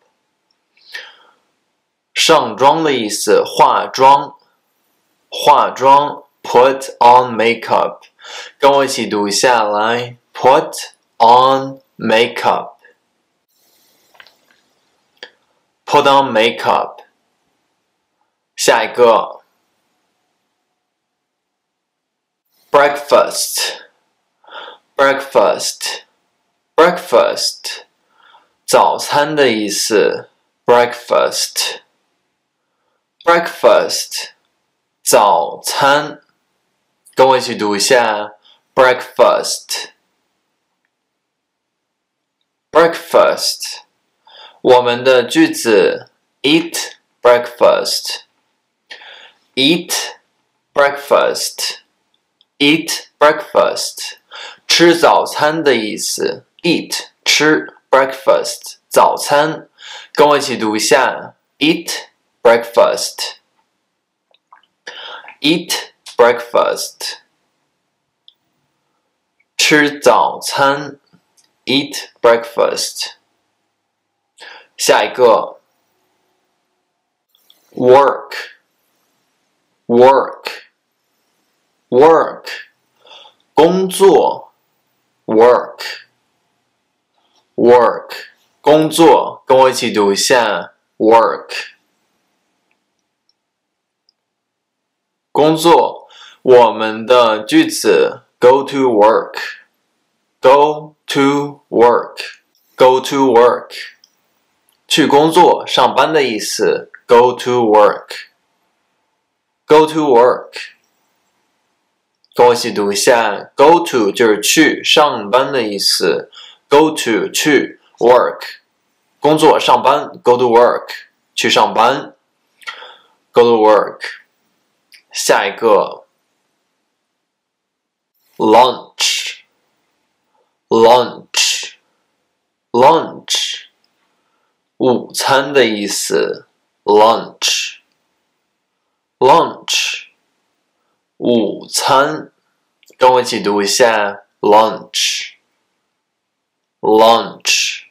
上妆的意思化妆化妆 Put on Makeup 跟我一起读一下来 Put on Makeup Put on Makeup 下一个 Breakfast Breakfast Breakfast 早餐的意思 Breakfast Breakfast 早餐跟我一起读一下 Breakfast Breakfast 我们的句子 Eat breakfast Eat breakfast, eat breakfast， 吃早餐的意思 eat 吃 breakfast 早餐，跟我一起读一下 eat breakfast, eat breakfast， 吃早餐 eat breakfast。 下一个 work, work, work 工作 work, work 工作，跟我一起读一下 work。 工作，我们的句子 go to work, go to work, go to work 去工作上班的意思 go to work, go to work 跟我一起读一下 go to 就是去上班的意思 go to 去 work 工作上班 go to work 去上班 go to work。 下一个 lunch, lunch, lunch 午餐的意思 lunch, lunch 午餐，跟我一起读一下 lunch, lunch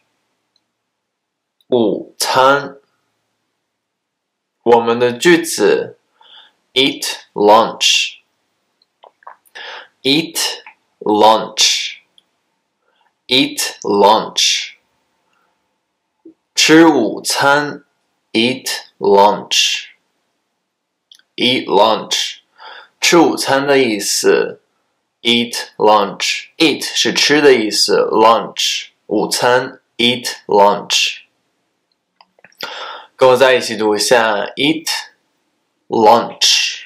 午餐。我们的句子 eat lunch, eat lunch, eat lunch 吃午餐 eat lunch, eat lunch 吃午餐的意思 eat lunch, eat 是吃的意思 lunch 午餐 eat lunch。 跟我在一起读一下 eat lunch。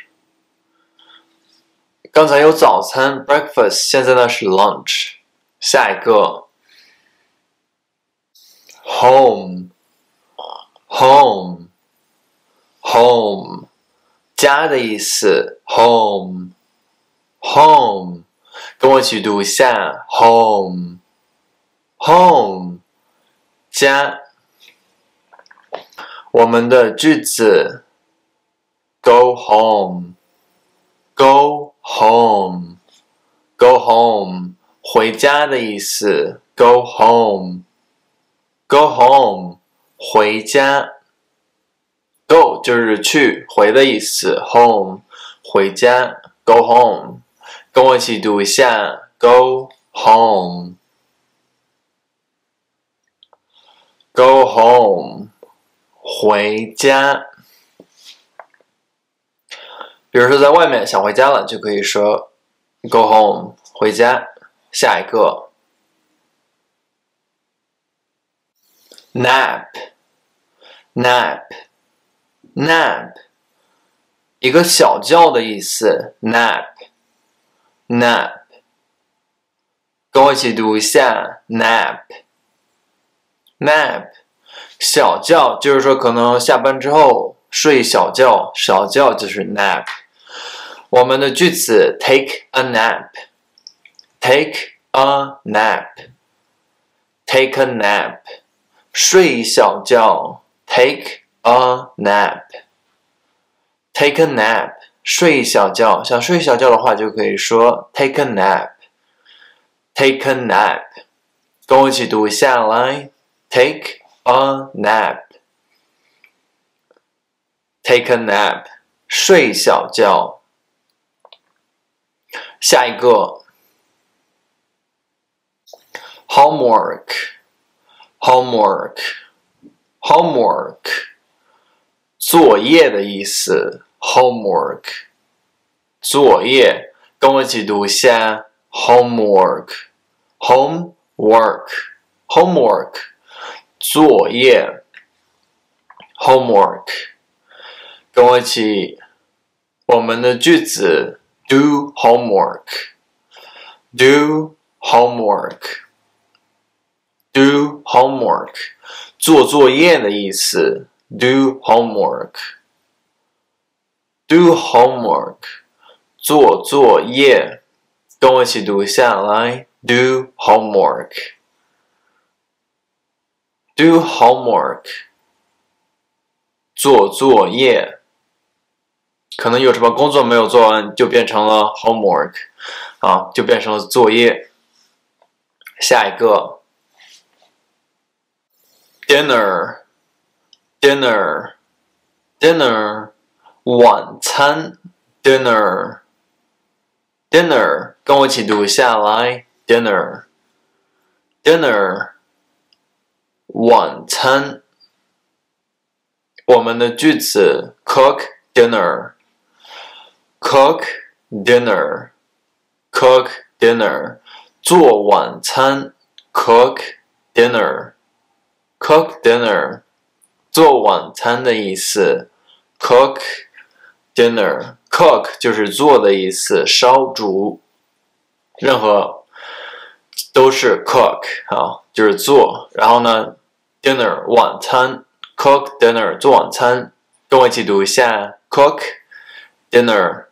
刚才有早餐 breakfast， 现在呢是 lunch。 下一个 home, home, home 家的意思 home, home 跟我一起读一下 home, home 家。我们的句子 go home, go home, go home 回家的意思 go home, go home 回家。 go 就是去回的意思 home 回家 go home 跟我一起读一下 go home, go home 回家。比如说在外面想回家了，就可以说 go home 回家。下一个 nap, nap, nap 一个小觉的意思 nap, nap 跟我一起读一下 nap, nap 小觉就是说可能下班之后睡小觉，小觉就是 nap。 我们的句子 take a nap, take a nap, take a nap 睡一小觉 take a nap, take a nap 睡一小觉，想睡一小觉的话就可以说 take a nap, take a nap 跟我一起读一下来 take a nap, take a nap 睡小觉。下一个 homework, homework, homework 作业的意思 homework 作业，跟我一起读一下 homework, homework, homework 作业 homework 跟我一起我们的句子 do homework, do homework, do homework 做作业的意思 do homework, do homework 做作业，跟我一起读下来 ，do homework，do homework， 做作业，可能有什么工作没有做完，就变成了 homework， 啊，就变成了作业。下一个 ，dinner， 晚餐 ，dinner， 跟我一起读下来 ，dinner， 晚餐。我们的句子 cook dinner， 做晚餐 cook dinner， 做晚餐的意思 cook dinner， cook 就是做的意思，烧煮，任何都是 cook 啊，就是做。然后呢 dinner 晚餐 cook dinner 做晚餐，跟我一起读一下 cook dinner。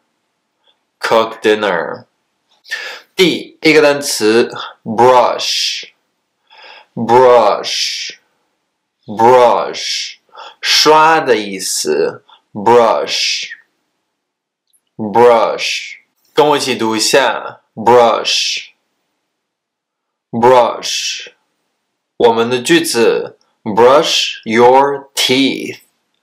第一个单词 brush， 刷的意思 brush， 跟我一起读一下 brush。我们的句子 brush your teeth，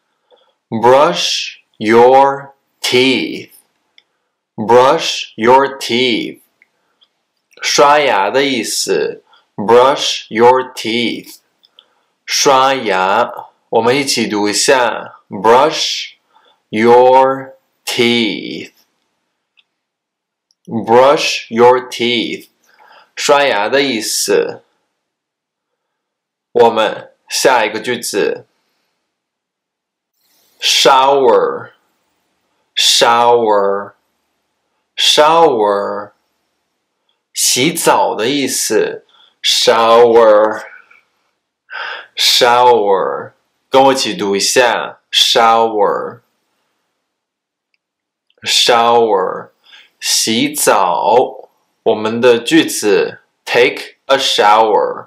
刷牙的意思 brush your teeth， 刷牙，我们一起读一下 brush your teeth， 刷牙的意思。我们下一个句子 shower， 洗澡的意思 shower， 跟我一起读一下 shower， 洗澡。我们的句子 take a shower，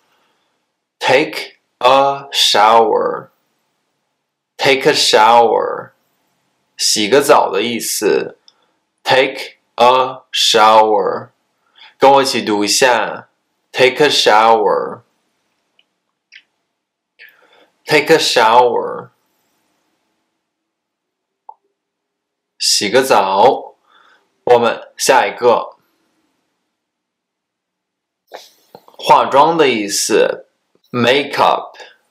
洗个澡的意思 take a shower， 跟我一起读一下 take a shower， 洗个澡。我们下一个化妆的意思 makeup，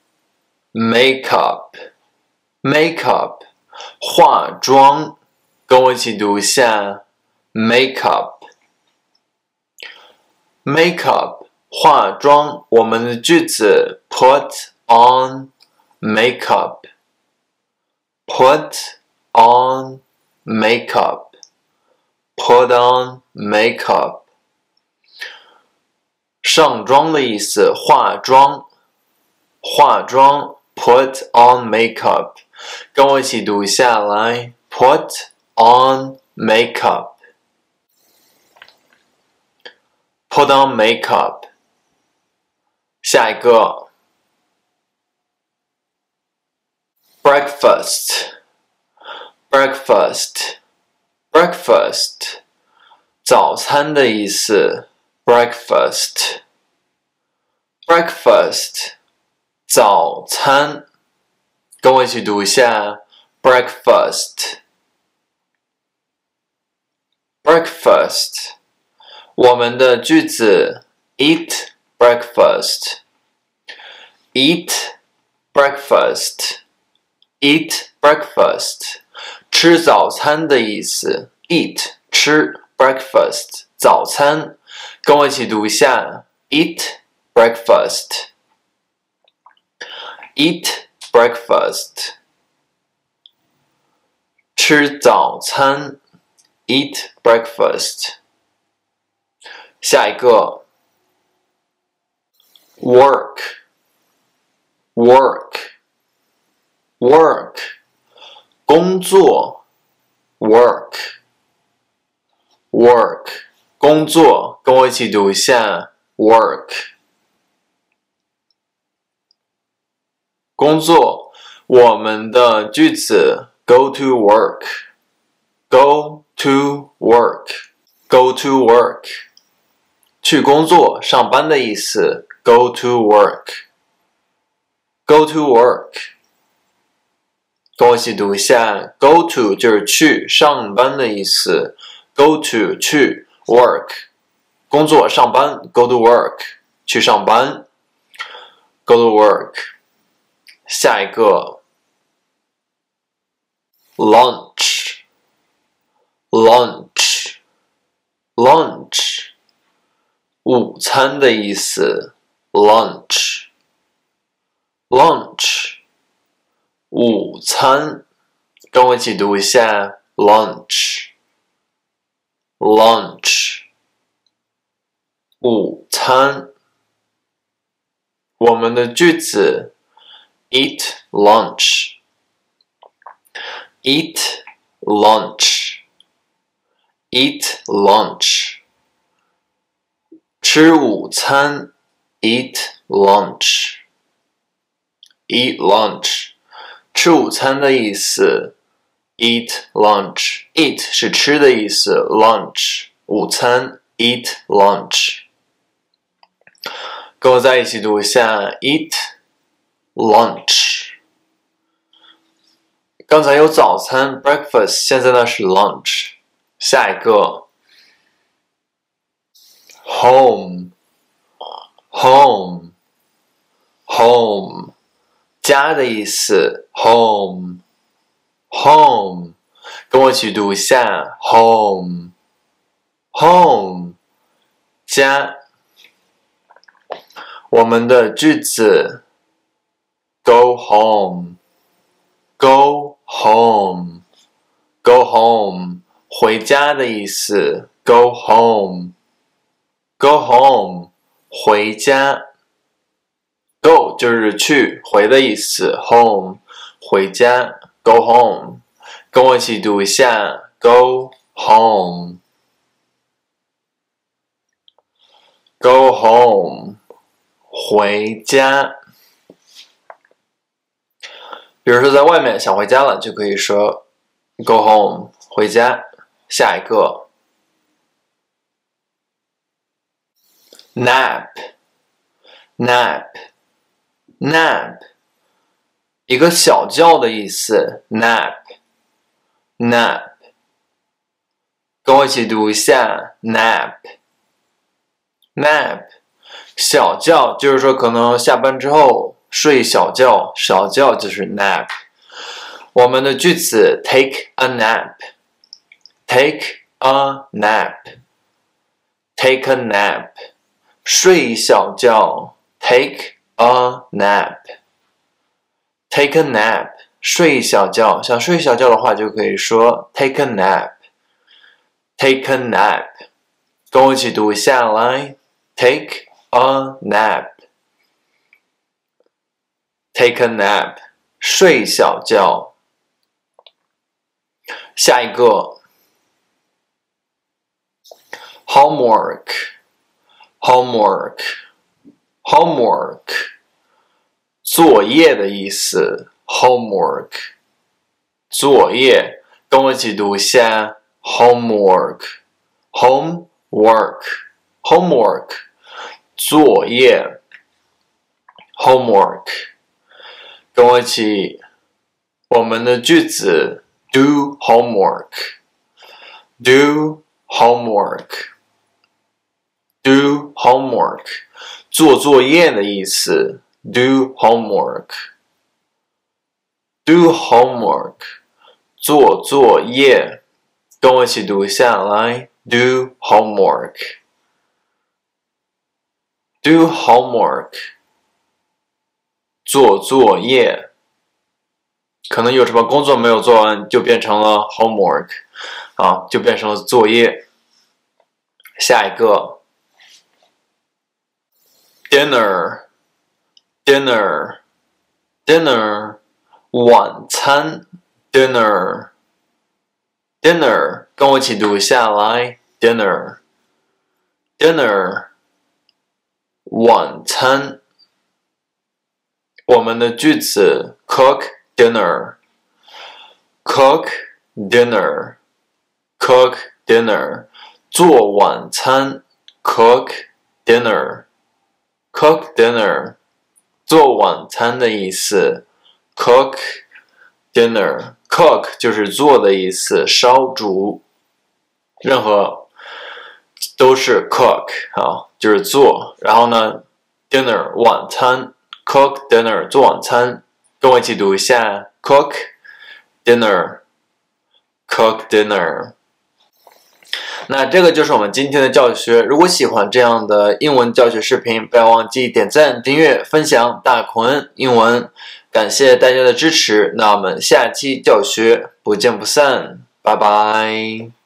化妆，跟我一起读一下 makeup， 化妆。我们的句子 put on makeup， 上妆的意思化妆 put on makeup， 跟我一起读一下来 put on makeup， 下一个 breakfast， 早餐的意思 breakfast， 早餐，跟我一起读一下 breakfast。我们的句子 eat breakfast， 吃早餐的意思 eat 吃 breakfast 早餐，跟我一起读一下 eat breakfast， 吃早餐 eat breakfast。下一个 work， 工作 work， work 工作，跟我一起读一下 work 工作。我们的句子 go to work go to work go to work 去工作上班的意思 go to work go to work 跟我一起读一下 go to 就是去上班的意思 go to 去 work 工作上班 go to work 去上班 go to work 下一个 lunch lunch lunch 午餐的意思 lunch lunch 午餐跟我一起读一下 lunch lunch 午餐我们的句子 eat lunch eat lunch eat lunch 吃午餐 eat lunch eat lunch 吃午餐的意思 eat lunch eat 是吃的意思 lunch 午餐 eat lunch 跟我在一起读一下 eat lunch 刚才有早餐 breakfast 现在呢是 lunch 下一个 home home home 家的意思 home home 跟我一起读一下 home home 家我们的句子 go home go home go home 回家的意思 go home go home 回家 go 就是去回的意思 home 回家 go home 跟我一起读一下 go home go home 回家比如说在外面想回家了就可以说 go home 回家下一个 nap nap nap 一个小觉的意思 nap nap 跟我一起读一下 nap nap 小觉就是说可能下班之后睡小觉小觉就是 nap 我们的句子 take a nap take a nap take a nap 睡一小觉 take a nap take a nap 睡一小觉想睡一小觉的话就可以说 take a nap take a nap 跟我一起读一下来 take a nap take a nap 睡小觉下一个 homework homework homework 作业的意思 homework 作业跟我一起读一下 homework homework homework 作业 homework 跟我一起我们的句子 do homework do homework do homework 做作业的意思 do homework do homework 做作业跟我一起读一下来 do homework do homework 做作业可能有什么工作没有做完就变成了 homework 啊，就变成了作业下一个 dinner dinner dinner 晚餐 dinner dinner 跟我一起读一下来 dinner dinner 晚餐。我们的句子 cook dinner cook dinner cook dinner 做晚餐 cook dinner cook dinner 做晚餐的意思 cook dinner cook 就是做的意思，烧煮，任何都是 cook 啊，就是做。然后呢 dinner 晚餐 cook dinner 做晚餐，跟我一起读一下 cook dinner cook dinner。那这个就是我们今天的教学。如果喜欢这样的英文教学视频，不要忘记点赞、订阅、分享大孔恩英文。感谢大家的支持，那我们下期教学不见不散，拜拜。